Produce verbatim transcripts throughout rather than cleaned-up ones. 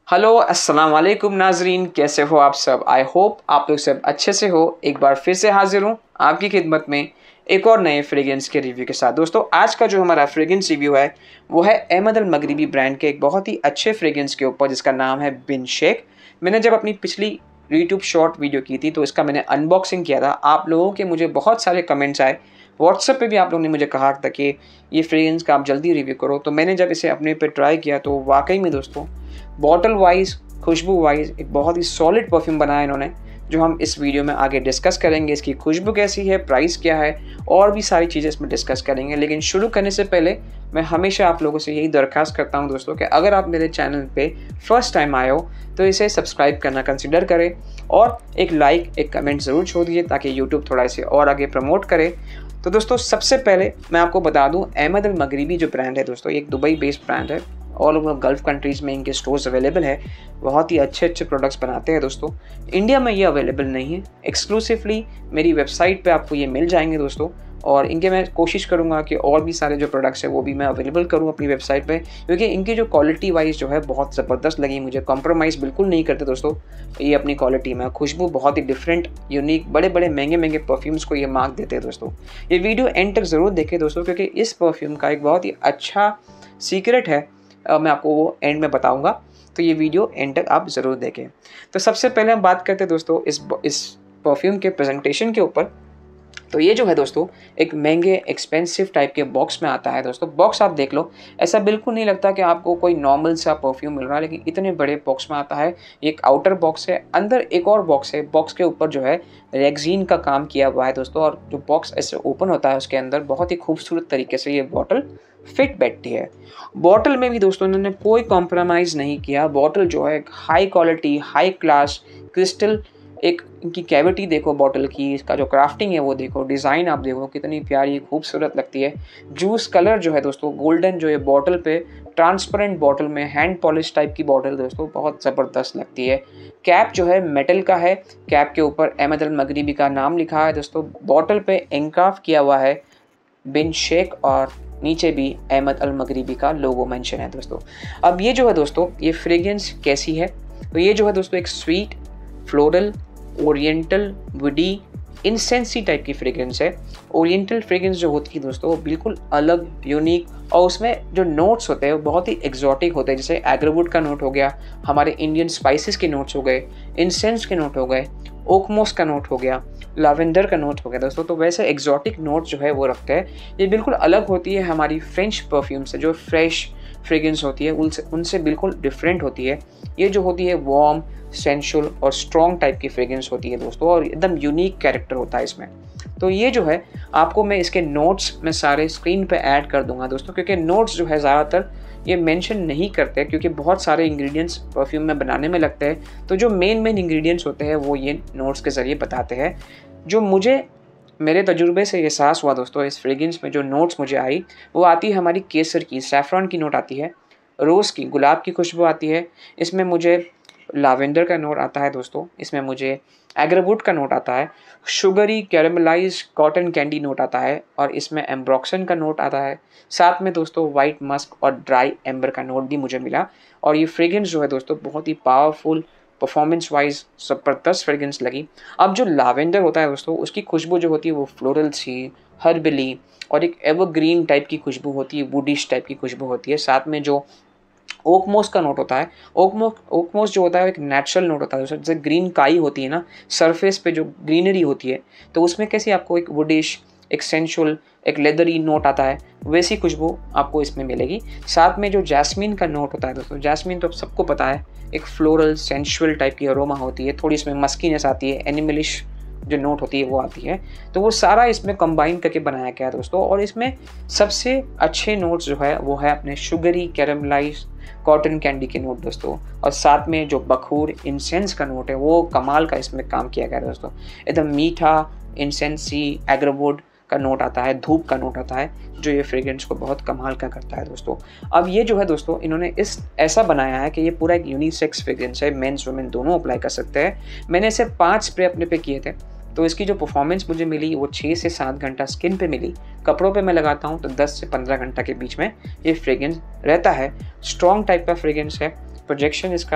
Hello अस्सलाम वालेकुम नाजरीन, कैसे हो आप सब। आई होप आप लोग सब अच्छे से हो। एक बार फिर से हाजिर हूँ आपकी खिदमत में एक और नए फ्रेगरेंस के रिव्यू के साथ। दोस्तों आज का जो हमारा फ्रेगरेंस रिव्यू है वो है अहमद अल मगरिबी ब्रांड के एक बहुत ही अच्छे फ्रेगरेंस के ऊपर जिसका नाम है बिन शेक। मैंने जब अपनी पिछली यूट्यूब शॉर्ट वीडियो की थी तो इसका मैंने अनबॉक्सिंग किया था। आप लोगों के मुझे बहुत सारे कमेंट्स आए, व्हाट्सएप पे भी आप लोगों ने मुझे कहा था कि ये फ्रेगरेंस का आप जल्दी रिव्यू करो। तो मैंने जब इसे अपने पे ट्राई किया तो वाकई में दोस्तों बॉटल वाइज, खुशबू वाइज एक बहुत ही सॉलिड परफ्यूम बनाया इन्होंने, जो हम इस वीडियो में आगे डिस्कस करेंगे। इसकी खुशबू कैसी है, प्राइस क्या है और भी सारी चीज़ें इसमें डिस्कस करेंगे। लेकिन शुरू करने से पहले मैं हमेशा आप लोगों से यही दरख्वास्त करता हूं दोस्तों कि अगर आप मेरे चैनल पे फर्स्ट टाइम आए हो तो इसे सब्सक्राइब करना कंसिडर करें और एक लाइक एक कमेंट ज़रूर छोड़ दीजिए ताकि यूट्यूब थोड़ा इसे और आगे प्रमोट करे। तो दोस्तों सबसे पहले मैं आपको बता दूं, अहमद अल मगरिबी जो ब्रांड है दोस्तों, एक दुबई बेस्ड ब्रांड है। ऑल ओवर गल्फ़ कंट्रीज़ में इनके स्टोर्स अवेलेबल है। बहुत ही अच्छे अच्छे प्रोडक्ट्स बनाते हैं दोस्तों। इंडिया में ये अवेलेबल नहीं है, एक्सक्लूसिवली मेरी वेबसाइट पे आपको ये मिल जाएंगे दोस्तों। और इनके मैं कोशिश करूँगा कि और भी सारे जो प्रोडक्ट्स हैं वो भी मैं अवेलेबल करूँ अपनी वेबसाइट पे, क्योंकि इनकी जो क्वालिटी वाइज जो है बहुत ज़बरदस्त लगी मुझे। कॉम्प्रोमाइज़ बिल्कुल नहीं करते दोस्तों ये अपनी क्वालिटी में। खुशबू बहुत ही डिफरेंट, यूनिक, बड़े बड़े महंगे महंगे परफ्यूम्स को ये मार्क देते हैं दोस्तों। ये वीडियो एंड तक ज़रूर देखें दोस्तों, क्योंकि इस परफ्यूम का एक बहुत ही अच्छा सीक्रेट है, मैं आपको वो एंड में बताऊंगा। तो ये वीडियो एंड तक आप ज़रूर देखें। तो सबसे पहले हम बात करते हैं दोस्तों इस इस परफ्यूम के प्रेजेंटेशन के ऊपर। तो ये जो है दोस्तों एक महंगे एक्सपेंसिव टाइप के बॉक्स में आता है दोस्तों। बॉक्स आप देख लो, ऐसा बिल्कुल नहीं लगता कि आपको कोई नॉर्मल सा परफ्यूम मिल रहा है, लेकिन इतने बड़े बॉक्स में आता है। एक आउटर बॉक्स है, अंदर एक और बॉक्स है। बॉक्स के ऊपर जो है रेक्सीन का काम किया हुआ है दोस्तों। और जो बॉक्स ऐसे ओपन होता है उसके अंदर बहुत ही खूबसूरत तरीके से ये बॉटल फिट बैठती है। बॉटल में भी दोस्तों इन्होंने कोई कॉम्प्रोमाइज़ नहीं किया। बॉटल जो है एक high quality, high class crystal, एक इनकी कैविटी देखो बॉटल की, इसका जो क्राफ्टिंग है वो देखो, डिज़ाइन आप देखो कितनी प्यारी खूबसूरत लगती है। जूस कलर जो है दोस्तों गोल्डन, जो है बॉटल पे ट्रांसपेरेंट बॉटल में हैंड पॉलिश टाइप की बॉटल दोस्तों बहुत ज़बरदस्त लगती है। कैप जो है मेटल का है, कैप के ऊपर अहमद अल मगरिबी का नाम लिखा है दोस्तों। बॉटल पे एनक्राफ्ट किया हुआ है बिन शेक और नीचे भी अहमद अल मगरिबी का लोगो मेंशन है दोस्तों। अब ये जो है दोस्तों ये फ्रेग्रेंस कैसी है, तो ये जो है दोस्तों एक sweet floral oriental woody incensy type की फ्रेग्रेंस है। ओरिएंटल फ्रेग्रेंस जो होती है दोस्तों वो बिल्कुल अलग, यूनिक, और उसमें जो नोट्स होते हैं वो बहुत ही एक्जॉटिक होते हैं। जैसे एग्रोवुड का नोट हो गया, हमारे इंडियन स्पाइसेस के नोट्स हो गए, इंसेंस के नोट हो गए, ओकमोस का नोट हो गया, लावेंडर का नोट हो गया दोस्तों। तो वैसे एक्जॉटिक नोट जो है वो रखते हैं। ये बिल्कुल अलग होती है हमारी फ्रेंच परफ्यूम से, जो फ्रेश फ्रेग्रेंस होती है उनसे उनसे बिल्कुल डिफरेंट होती है। ये जो होती है वार्म, सेंशुअल और स्ट्रॉन्ग टाइप की फ्रेग्रेंस होती है दोस्तों, और एकदम यूनिक कैरेक्टर होता है इसमें। तो ये जो है आपको मैं इसके नोट्स में सारे स्क्रीन पे ऐड कर दूंगा दोस्तों, क्योंकि नोट्स जो है ज़्यादातर ये मेंशन नहीं करते, क्योंकि बहुत सारे इंग्रेडिएंट्स परफ्यूम में बनाने में लगते हैं। तो जो मेन मेन इंग्रेडिएंट्स होते हैं वो ये नोट्स के ज़रिए बताते हैं। जो मुझे मेरे तजुर्बे से एहसास हुआ दोस्तों, इस फ्रेग्रेंस में जो नोट्स मुझे आई वो आती है हमारी केसर की, सैफरॉन की नोट आती है, रोज़ की, गुलाब की खुशबू आती है। इसमें मुझे लावेंडर का नोट आता है दोस्तों। इसमें मुझे एग्रोवुड का नोट आता है, sugary caramelize cotton candy note आता है, और इसमें एम्ब्रॉक्सन का नोट आता है। साथ में दोस्तों वाइट मस्क और ड्राई एम्बर का नोट भी मुझे मिला। और ये फ्रेग्रेंस जो है दोस्तों बहुत ही पावरफुल, परफॉर्मेंस वाइज ज़बरदस्त फ्रेग्रेंस लगी। अब जो लावेंडर होता है दोस्तों उसकी खुशबू जो होती है वो फ्लोरल सी, हर्बली और एक एवरग्रीन टाइप की खुशबू होती है, वुडिश टाइप की खुशबू होती है। साथ में जो ओकमोस का नोट होता है, ओकमोस ओकमोस जो होता है एक नेचुरल नोट होता है। जैसे ग्रीन काई होती है ना, सरफेस पे जो ग्रीनरी होती है, तो उसमें कैसे आपको एक वुडिश, एक सेंशुअल, एक लेदरी नोट आता है, वैसी खुशबू आपको इसमें मिलेगी। साथ में जो जैस्मीन का नोट होता है दोस्तों, जैस्मीन तो अब सबको पता है एक फ्लोरल सेंशुअल टाइप की अरोमा होती है, थोड़ी इसमें मस्कीनेस आती है, एनिमलिश जो नोट होती है वो आती है। तो वो सारा इसमें कंबाइन करके बनाया गया है दोस्तों। और इसमें सबसे अच्छे नोट्स जो है वो है अपने शुगरी कैरेमलाइज कॉटन कैंडी के नोट दोस्तों। और साथ में जो बखूर इंसेंस का नोट है वो कमाल का इसमें काम किया गया है दोस्तों। एकदम मीठा इंसेंसी एग्रोवुड का नोट आता है, धूप का नोट आता है, जो ये फ्रेग्रेंस को बहुत कमाल का करता है दोस्तों। अब ये जो है दोस्तों इन्होंने इस ऐसा बनाया है कि ये पूरा एक यूनिसेक्स फ्रेग्रेंस है, मेंस वुमेन दोनों अप्लाई कर सकते हैं। मैंने इसे पाँच स्प्रे अपने पे किए थे, तो इसकी जो परफॉर्मेंस मुझे मिली वो छः से सात घंटा स्किन पे मिली। कपड़ों पे मैं लगाता हूँ तो दस से पंद्रह घंटा के बीच में ये फ्रेग्रेंस रहता है। स्ट्रॉन्ग टाइप का फ्रेग्रेंस है, प्रोजेक्शन इसका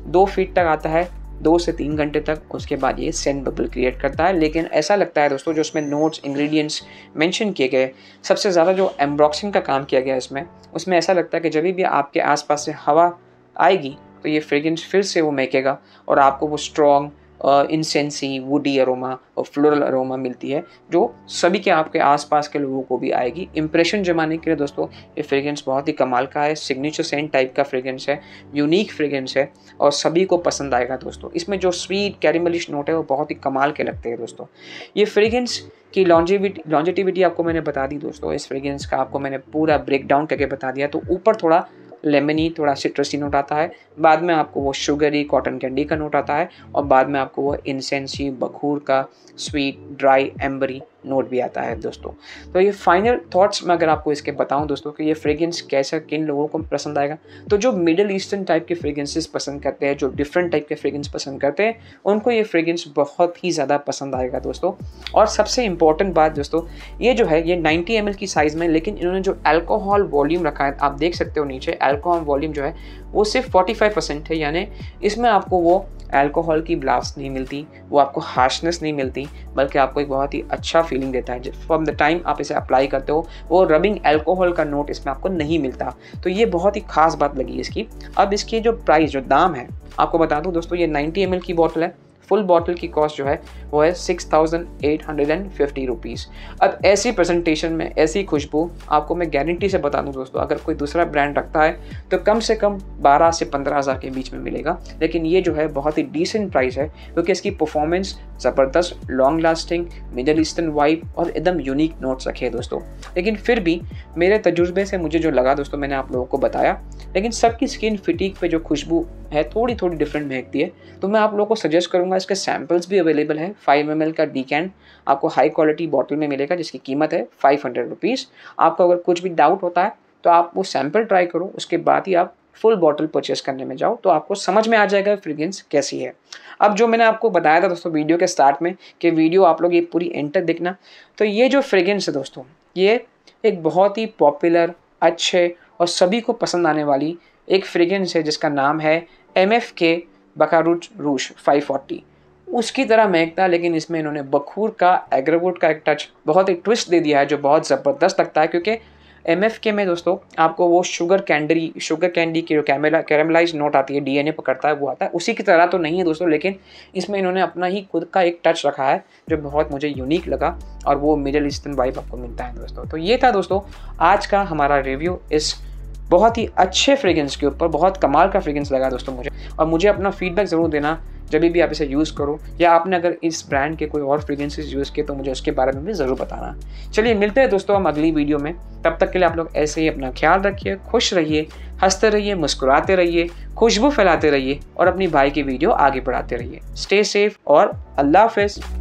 दो फीट तक आता है, दो से तीन घंटे तक, उसके बाद ये सेंट बबल क्रिएट करता है। लेकिन ऐसा लगता है दोस्तों जो उसमें नोट्स इंग्रेडिएंट्स मेंशन किए गए, सबसे ज़्यादा जो एम्ब्रॉक्सिंग का काम किया गया है इसमें, उसमें ऐसा लगता है कि जब भी आपके आसपास से हवा आएगी तो ये फ्रेग्रेंस फिर से वो महकेगा और आपको वो स्ट्रॉन्ग इंसेंसी, वुडी अरोमा और फ्लोरल अरोमा मिलती है, जो सभी के आपके आसपास के लोगों को भी आएगी। इंप्रेशन जमाने के लिए दोस्तों ये फ्रेग्रेंस बहुत ही कमाल का है, सिग्नेचर सेंट टाइप का फ्रेग्रेंस है, यूनिक फ्रेग्रेंस है और सभी को पसंद आएगा दोस्तों। इसमें जो स्वीट कैरेमलिश नोट है वो बहुत ही कमाल के लगते हैं दोस्तों। ये फ्रेग्रेंस की लॉन्जेविटी लॉन्जेटिविटी आपको मैंने बता दी दोस्तों। इस फ्रेग्रेंस का आपको मैंने पूरा ब्रेक डाउन करके बता दिया। तो ऊपर थोड़ा लेमनी, थोड़ा सिट्रसी नोट आता है, बाद में आपको वो शुगरी कॉटन कैंडी का नोट आता है और बाद में आपको वो इंसेंसी, बखूर का स्वीट ड्राई एम्बरी नोट भी आता है दोस्तों। तो ये फाइनल थॉट्स में अगर आपको इसके बताऊं दोस्तों कि ये फ्रेग्रेंस कैसा किन लोगों को पसंद आएगा, तो जो मिडिल ईस्टर्न टाइप के फ्रेग्रेंसेस पसंद करते हैं, जो डिफरेंट टाइप के फ्रेग्रेंस पसंद करते हैं, उनको ये फ्रेग्रेंस बहुत ही ज़्यादा पसंद आएगा दोस्तों। और सबसे इंपॉर्टेंट बात दोस्तों, ये जो है ये नाइन्टी एम एल की साइज़ में, लेकिन इन्होंने जो अल्कोहल वॉल्यूम रखा है आप देख सकते हो नीचे, अल्कोहल वॉल्यूम जो है वो सिर्फ पैंतालीस परसेंट है, यानी इसमें आपको वो अल्कोहल की ब्लास्ट नहीं मिलती, वो आपको हार्शनेस नहीं मिलती, बल्कि आपको एक बहुत ही अच्छा फीलिंग देता है। फ्रॉम द टाइम आप इसे अप्लाई करते हो वो रबिंग अल्कोहल का नोट इसमें आपको नहीं मिलता। तो ये बहुत ही खास बात लगी इसकी। अब इसकी जो प्राइस, जो दाम है, आपको बता दूं दोस्तों, ये नाइन्टी एम एल की बॉटल है। फुल बॉटल की कॉस्ट जो है वो है six thousand eight hundred and fifty rupees. अब ऐसी प्रेजेंटेशन में ऐसी खुशबू आपको मैं गारंटी से बता दूं दोस्तों, अगर कोई दूसरा ब्रांड रखता है तो कम से कम बारह से पंद्रह हज़ार के बीच में मिलेगा। लेकिन ये जो है बहुत ही डिसेंट प्राइस है, क्योंकि इसकी परफॉर्मेंस ज़बरदस्त, long lasting, middle eastern vibe और एकदम यूनिक नोट्स रखे हैं दोस्तों। लेकिन फिर भी मेरे तजुर्बे से मुझे जो लगा दोस्तों, मैंने आप लोगों को बताया। लेकिन सबकी स्किन फिटीक पे जो खुशबू है थोड़ी थोड़ी डिफरेंट महकती है, तो मैं आप लोगों को सजेस्ट करूंगा, इसके सैम्पल्स भी अवेलेबल है। फाइव एम एल का डीकैन आपको हाई क्वालिटी बॉटल में मिलेगा, जिसकी कीमत है फाइव हंड्रेड रुपीज़। आपको अगर कुछ भी डाउट होता है तो आप वो सैम्पल ट्राई करो, उसके बाद ही आप फुल बॉटल परचेस करने में जाओ, तो आपको समझ में आ जाएगा फ्रेग्रेंस कैसी है। अब जो मैंने आपको बताया था दोस्तों वीडियो के स्टार्ट में कि वीडियो आप लोग ये पूरी एंड तक देखना, तो ये जो फ्रेग्रेंस है दोस्तों, ये एक बहुत ही पॉपुलर, अच्छे और सभी को पसंद आने वाली एक फ्रेग्रेंस है, जिसका नाम है एम एफ के बकारूज रूश फाइव फोर्टी। उसकी तरह महकता है, लेकिन इसमें इन्होंने बखूर का, एग्रोवुड का एक टच, बहुत ही ट्विस्ट दे दिया है, जो बहुत ज़बरदस्त लगता है। क्योंकि एम एफ के में दोस्तों आपको वो शुगर कैंडी शुगर कैंडी की जो कैमेला कैरेमलाइज नोट आती है, डी एन ए पकड़ता है, वो आता है। उसी की तरह तो नहीं है दोस्तों, लेकिन इसमें इन्होंने अपना ही खुद का एक टच रखा है, जो बहुत मुझे यूनिक लगा, और वो मिडिल ईस्टर्न वाइब आपको मिलता है दोस्तों। तो ये था दोस्तों आज का हमारा रिव्यू इस बहुत ही अच्छे फ्रेग्रेंस के ऊपर। बहुत कमाल का फ्रेग्रेंस लगा दोस्तों मुझे, और मुझे अपना फीडबैक ज़रूर देना जब भी आप इसे यूज़ करो, या आपने अगर इस ब्रांड के कोई और फ्रेग्रेंसेस यूज़ किए तो मुझे उसके बारे में भी ज़रूर बताना। चलिए मिलते हैं दोस्तों हम अगली वीडियो में। तब तक के लिए आप लोग ऐसे ही अपना ख्याल रखिए, खुश रहिए, हंसते रहिए, मुस्कुराते रहिए, खुशबू फैलाते रहिए और अपनी भाई की वीडियो आगे बढ़ाते रहिए। स्टे सेफ और अल्लाह हाफिज़।